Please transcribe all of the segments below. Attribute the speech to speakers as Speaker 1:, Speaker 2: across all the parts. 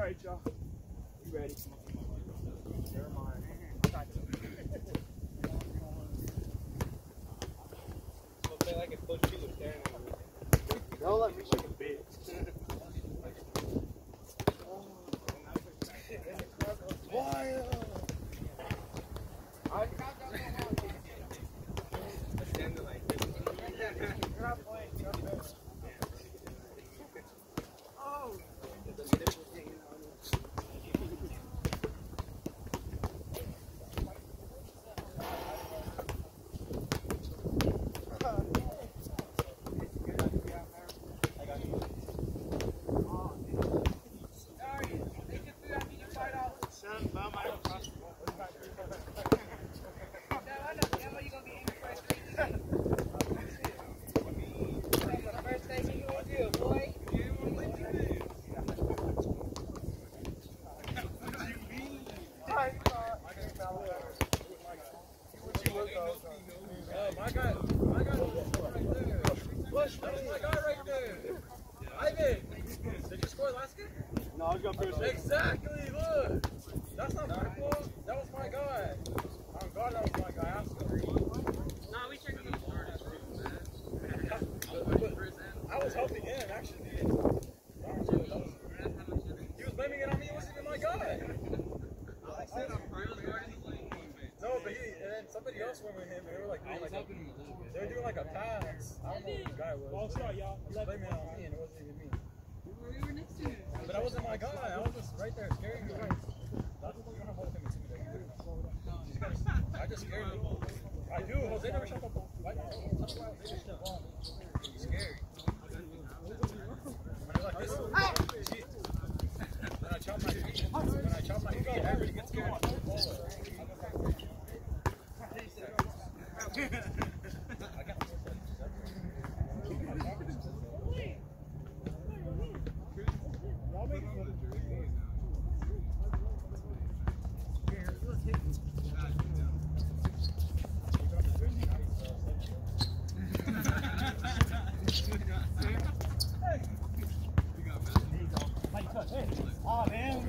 Speaker 1: right, y'all. You ready? Never mind. Like if Coach P was staring at me. Don't let me shake a bitch. Why? I got that one. Standing like this. You're not playing. You're not playing. Oh. Exactly, look! That's not my fault. That was my guy. Oh God, that was my guy. Absolutely. Nah, we checked the starters too, man. I was helping him, actually. He was blaming it on me. He wasn't even my guy. No, but and then somebody else went with him, and they were like, they were doing like a pass. I don't know who this guy was. He was blaming it on me, and it wasn't even me.
Speaker 2: We were next to him.
Speaker 1: But I wasn't my guy. I was just right there scaring you guys. That's what you don't have to intimidate. I just scared him. I do. Jose never shot the ball. Why not? Tell me why Jose never shot the ball. He's scary. When I like this, when I chop my feet, everybody gets scared. I got oh man.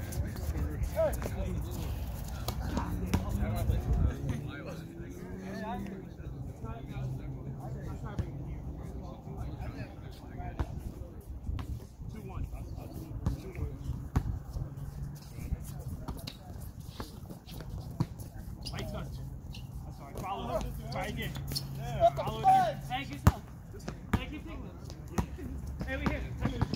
Speaker 1: Try again. Follow it. Hey, good stuff. Hey, keep taking this. Hey, we here.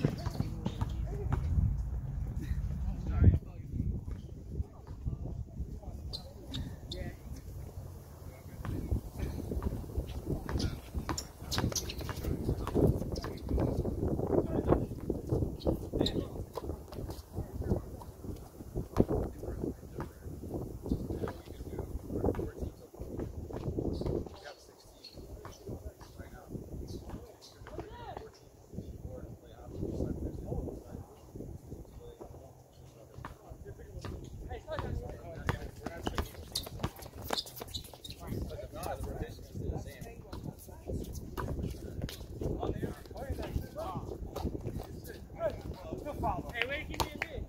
Speaker 1: Hey, wait, keep me in mid.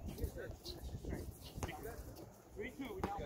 Speaker 1: 3-2, we down one.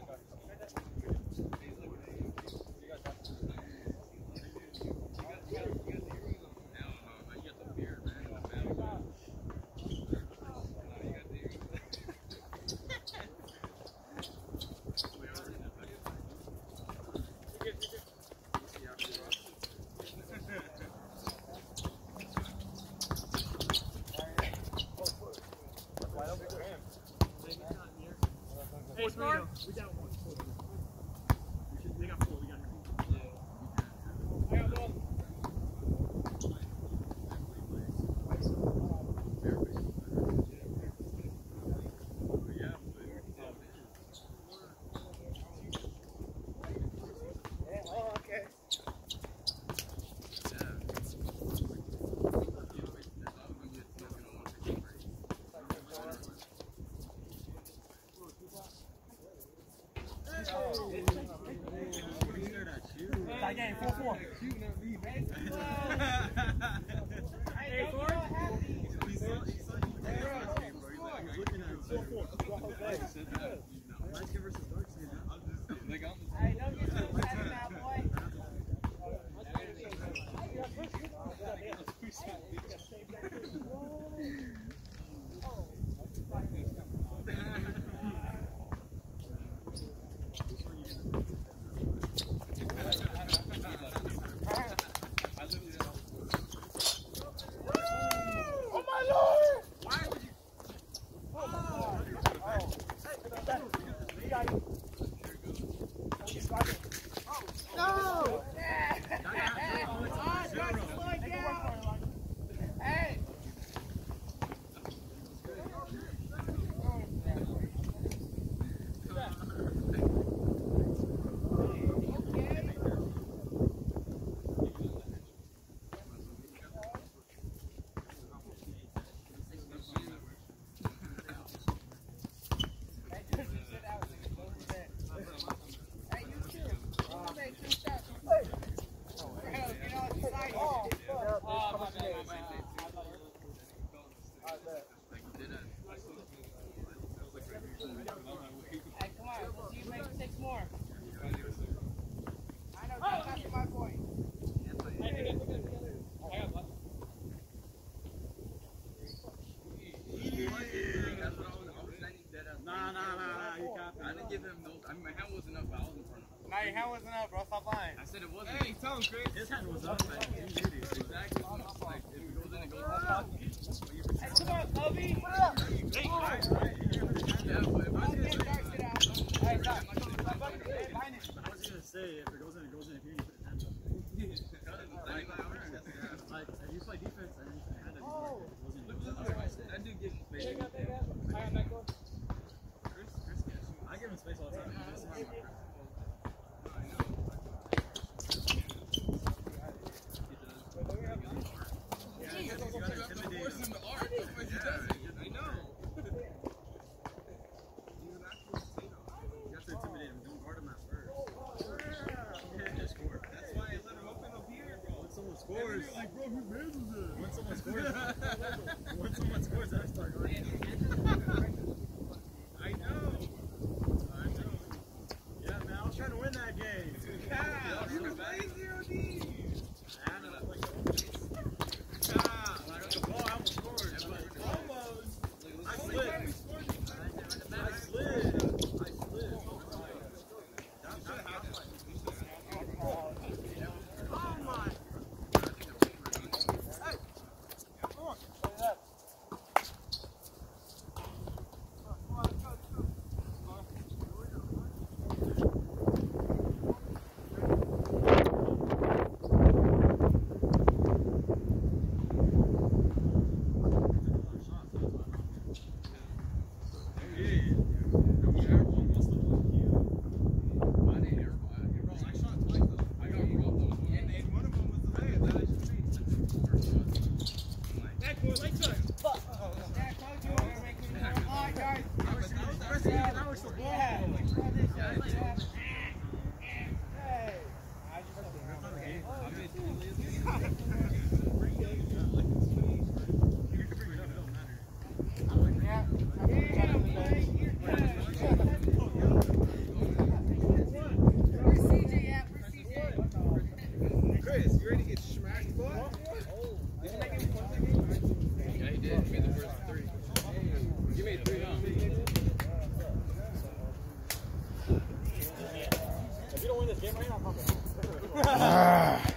Speaker 1: Hey, Smart. We down one. They got 4. We got 3. I got ball. Oh, okay.
Speaker 2: to give him those. I mean, my hand wasn't up, but I was in front of him.
Speaker 3: Nah, your hand wasn't up, bro. Stop lying.
Speaker 2: I said it wasn't.
Speaker 4: Hey, tell him, Chris.
Speaker 1: His hand was up. Like, he did it.
Speaker 2: Exactly. Like, if it goes in, it goes in.
Speaker 3: Hey, come on, Kobe. What up?
Speaker 2: Yeah, but if I did it,
Speaker 3: Hey, stop.
Speaker 1: I was gonna say, if it goes in, it goes in. If you put his hands up. Like, if you play defense and you put your hand up, it wasn't.
Speaker 2: that dude gives me space.
Speaker 1: Chris gets. I give him space all the time. He doesn't have my grip.
Speaker 2: You have to force him to arc. Otherwise, he doesn't. I know. He's an actual potato.
Speaker 1: You have to intimidate him. Don't guard him at first. Yeah, score.
Speaker 2: That's why I let him open up here, bro.
Speaker 1: When someone scores,
Speaker 2: Like, bro, who handles it?
Speaker 1: when someone scores, then I start guarding.
Speaker 2: I know.
Speaker 1: Yeah, man, I was trying to win that game.
Speaker 2: Yeah, you can play 0D.
Speaker 1: And I was like, when I got the ball, I almost scored.
Speaker 2: Almost.
Speaker 1: I slid. Oh my.
Speaker 4: Chris, you ready to get smacked, boy? Did you make any points that game?
Speaker 2: Yeah, he did. He made the first 3. You made 3, huh?
Speaker 1: If you don't win this game right now, I'm